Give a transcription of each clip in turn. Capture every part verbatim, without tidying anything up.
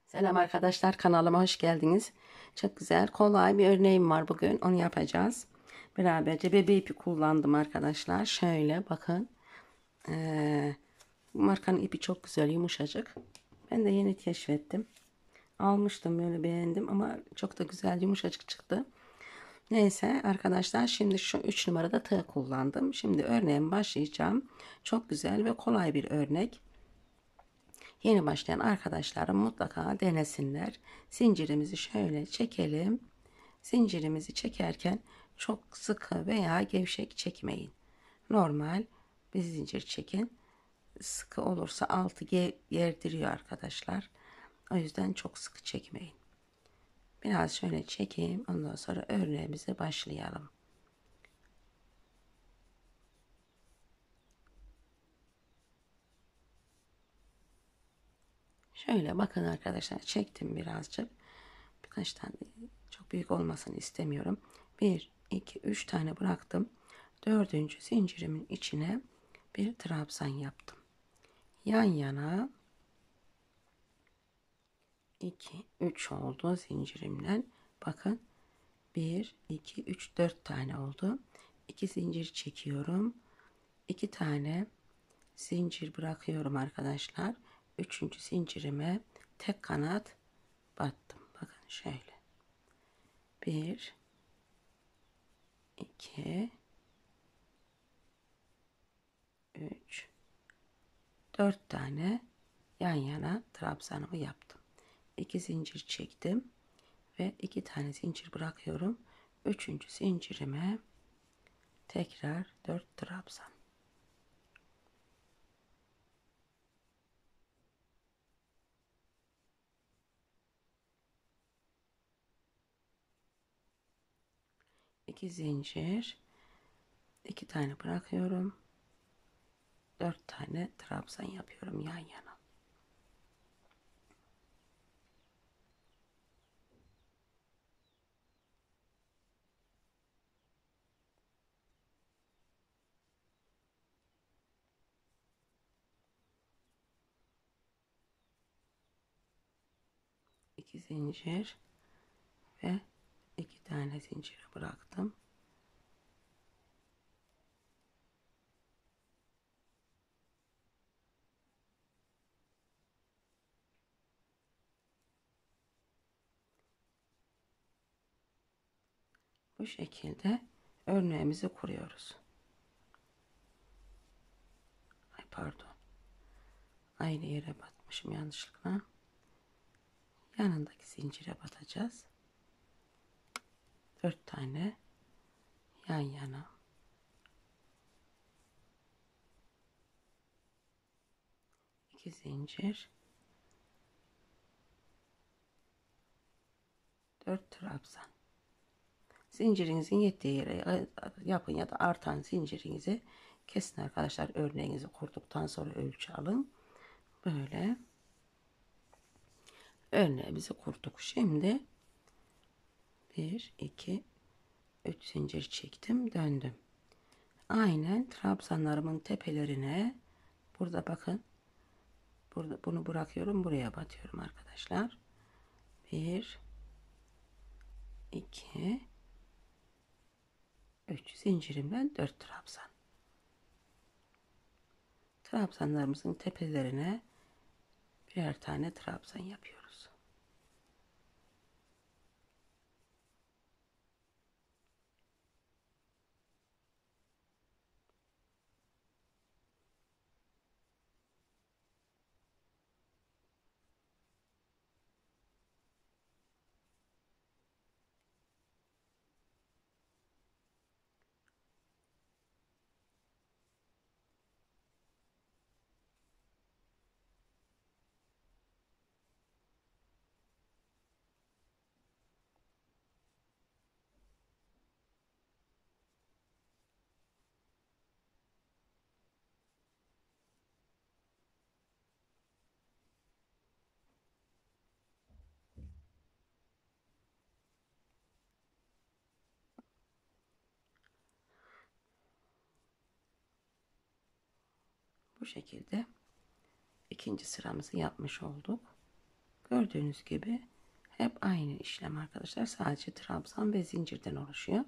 Selam arkadaşlar, kanalıma hoş geldiniz. Çok güzel, kolay bir örneğim var bugün. Onu yapacağız. Beraberce bebe ipi kullandım arkadaşlar. Şöyle bakın. Ee, bu markanın ipi çok güzel, yumuşacık. Ben de yeni keşfettim. Almıştım, böyle beğendim ama çok da güzel, yumuşacık çıktı. Neyse arkadaşlar, şimdi şu üç numarada tığ kullandım. Şimdi örneğe başlayacağım. Çok güzel ve kolay bir örnek. Yeni başlayan arkadaşlarım mutlaka denesinler. Zincirimizi şöyle çekelim. Zincirimizi çekerken çok sıkı veya gevşek çekmeyin. Normal bir zincir çekin. Sıkı olursa altı gerdiriyor arkadaşlar. O yüzden çok sıkı çekmeyin. Biraz şöyle çekeyim. Ondan sonra örneğimize başlayalım. Şöyle bakın arkadaşlar, çektim birazcık. Birkaç tane, çok büyük olmasını istemiyorum. bir, iki, üç tane bıraktım. Dördüncü zincirimin içine bir trabzan yaptım. Yan yana iki, üç oldu zincirimden. Bakın bir, iki, üç, dört tane oldu. iki zincir çekiyorum. iki tane zincir bırakıyorum arkadaşlar. Üçüncü zincirime tek kanat battım. Bakın şöyle. bir, iki, üç, dört tane yan yana trabzanımı yaptım. iki zincir çektim ve iki tane zincir bırakıyorum. Üçüncü zincirime tekrar dört trabzan. iki zincir, iki tane bırakıyorum. dört tane trabzan yapıyorum yan yana. iki zincir ve iki tane zinciri bıraktım. Bu şekilde örneğimizi kuruyoruz. Ay pardon. Aynı yere batmışım yanlışlıkla. Yanındaki zincire batacağız. dört tane yan yana. iki zincir. dört trabzan. Zincirinizin yettiği yere yapın ya da artan zincirinizi kesin arkadaşlar. Örneğinizi kurduktan sonra ölçü alın. Böyle örneğimizi kurduk. Şimdi bir, iki, üç zincir çektim, döndüm. Aynen trabzanlarımın tepelerine, burada bakın, burada bunu bırakıyorum, buraya batıyorum arkadaşlar. bir, iki, üç zincirimden dört trabzan. Trabzanlarımızın tepelerine birer tane trabzan yapıyoruz. Bu şekilde ikinci sıramızı yapmış olduk. Gördüğünüz gibi hep aynı işlem arkadaşlar. Sadece trabzan ve zincirden oluşuyor.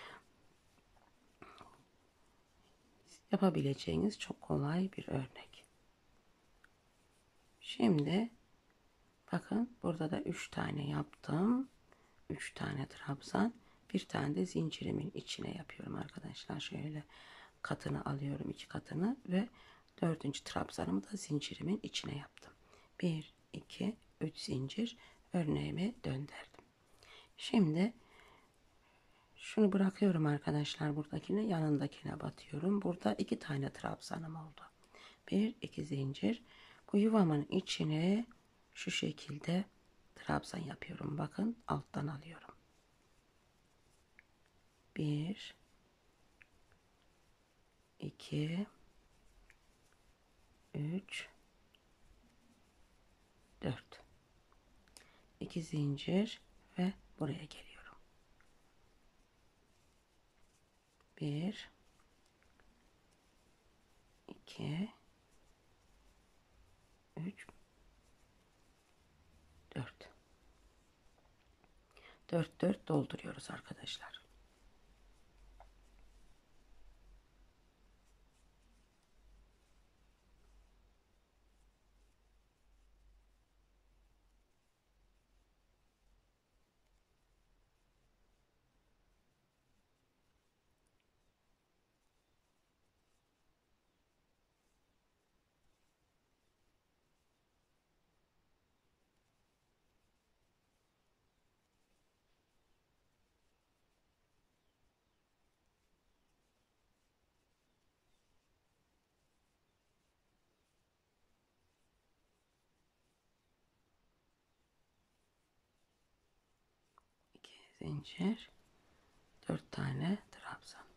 Yapabileceğiniz çok kolay bir örnek. Şimdi bakın burada da üç tane yaptım. üç tane trabzan, bir tane de zincirimin içine yapıyorum arkadaşlar. Şöyle katını alıyorum, iki katını ve dördüncü trabzanımı da zincirimin içine yaptım. bir iki üç zincir, örneğimi döndürdüm. Şimdi şunu bırakıyorum arkadaşlar, buradakine yanındakine batıyorum. Burada iki tane trabzanım oldu. bir iki zincir, bu yuvamın içine şu şekilde trabzan yapıyorum. Bakın alttan alıyorum. bir iki üç dört, iki zincir ve buraya geliyorum. bir iki üç dört, dört dört dolduruyoruz arkadaşlar. iki zincir, dört tane trabzan.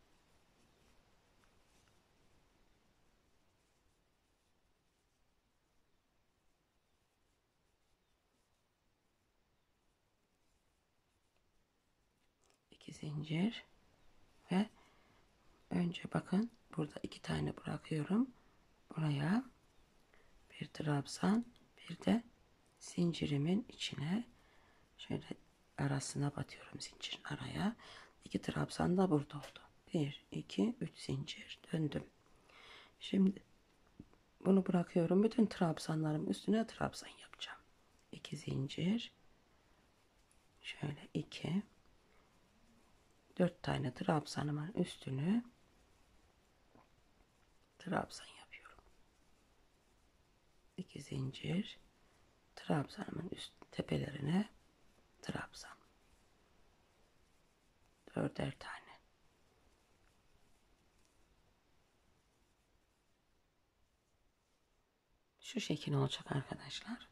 iki zincir ve önce bakın burada iki tane bırakıyorum. Buraya bir trabzan, bir de zincirimin içine şöyle arasına batıyorum, zincirin araya. iki trabzan da burada oldu. bir iki üç zincir döndüm. Şimdi bunu bırakıyorum. Bütün trabzanlarım üstüne trabzan yapacağım. iki zincir, şöyle iki, dört tane trabzanımın üstünü trabzan yapıyorum. iki zincir, trabzanımın üst tepelerine trabzan. Dörder tane. Şu şekil olacak arkadaşlar.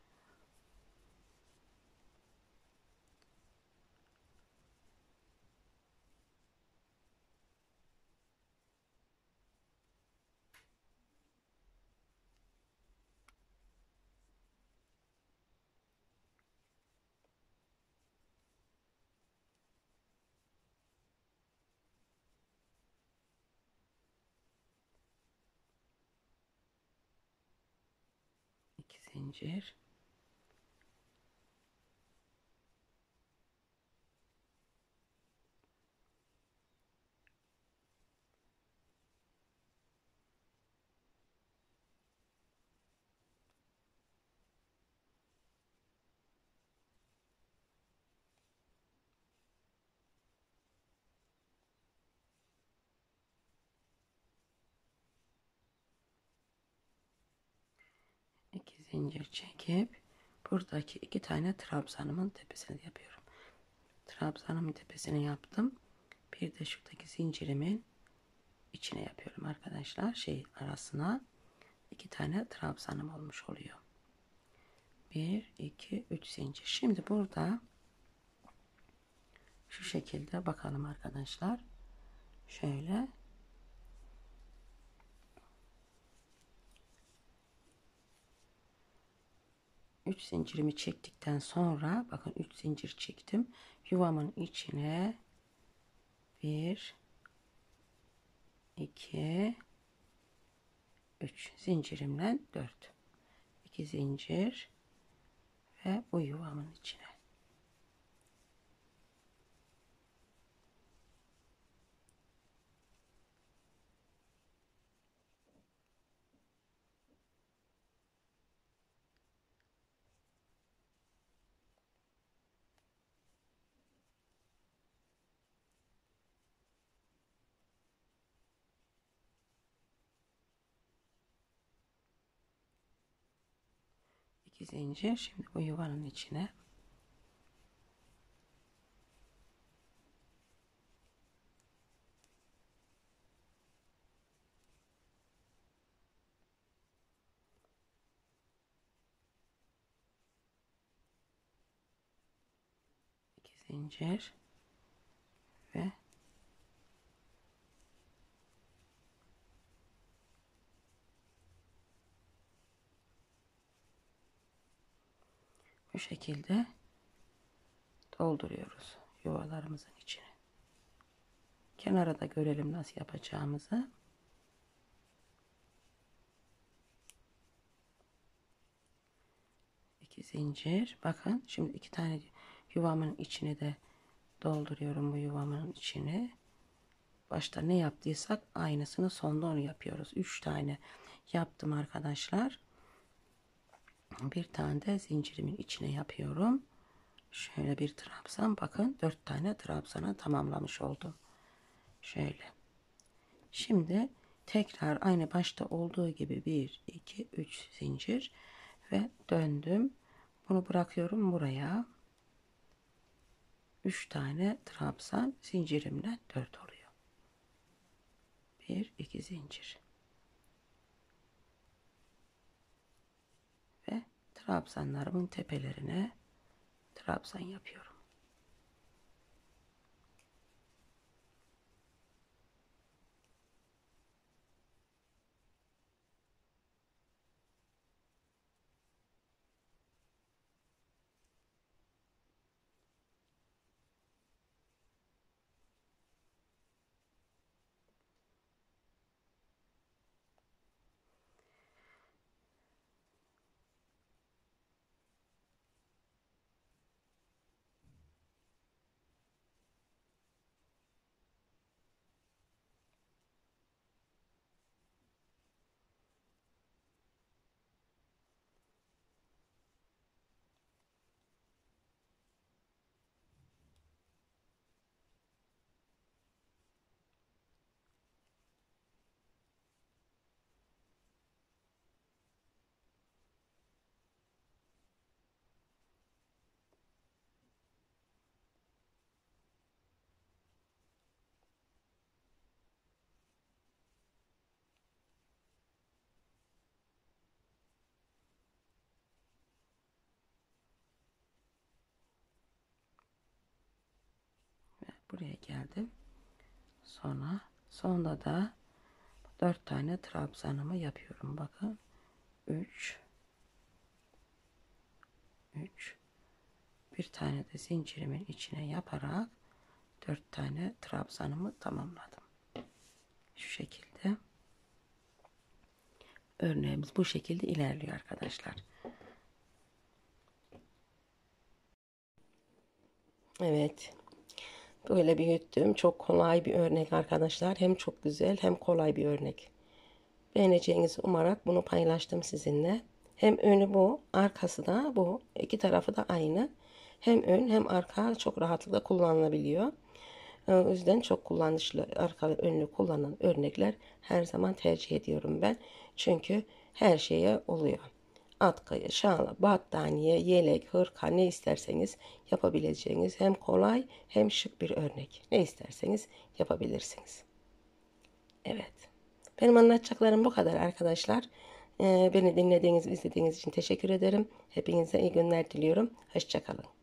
iki zincir, iki zincir çekip buradaki iki tane trabzanımın tepesini yapıyorum. Trabzanımın tepesini yaptım. Bir de şuradaki zincirimin içine yapıyorum arkadaşlar. Şey arasına iki tane trabzanım olmuş oluyor. bir iki üç zincir. Şimdi burada şu şekilde bakalım arkadaşlar. Şöyle üç zincirimi çektikten sonra bakın üç zincir çektim. Yuvamın içine bir iki üç zincirimle dört, iki zincir ve bu yuvamın içine. İki zincir. Şimdi bu yuvanın içine iki zincir ve bu şekilde dolduruyoruz yuvalarımızın içine. Kenara da görelim nasıl yapacağımızı. İki zincir. Bakın şimdi iki tane yuvamın içine de dolduruyorum bu yuvamın içine. Başta ne yaptıysak aynısını sonda onu yapıyoruz. Üç tane yaptım arkadaşlar. Bir tane de zincirimin içine yapıyorum. Şöyle bir trabzan, bakın dört tane trabzana tamamlamış oldum. Şöyle. Şimdi tekrar aynı başta olduğu gibi bir, iki, üç zincir ve döndüm. Bunu bırakıyorum buraya. üç tane trabzan zincirimle dört oluyor. bir, iki zincir. Ve trabzanlarımın tepelerine trabzan yapıyorum. Ve buraya geldim. Sonra sonda da dört tane trabzanımı yapıyorum. Bakın. üç üç bir tane de zincirimin içine yaparak dört tane trabzanımı tamamladım. Şu şekilde örneğimiz bu şekilde ilerliyor arkadaşlar. Evet. Böyle büyüttüm. Çok kolay bir örnek arkadaşlar. Hem çok güzel hem kolay bir örnek. Beğeneceğinizi umarak bunu paylaştım sizinle. Hem önü bu, arkası da bu. İki tarafı da aynı. Hem ön hem arka çok rahatlıkla kullanılabiliyor. O yüzden çok kullanışlı, arka ve önlü kullanan örnekler her zaman tercih ediyorum ben. Çünkü her şeye oluyor. Atkı, şal, battaniye, yelek, hırka ne isterseniz yapabileceğiniz hem kolay hem şık bir örnek. Ne isterseniz yapabilirsiniz. Evet. Benim anlatacaklarım bu kadar arkadaşlar. Ee, beni dinlediğiniz, izlediğiniz için teşekkür ederim. Hepinize iyi günler diliyorum. Hoşça kalın.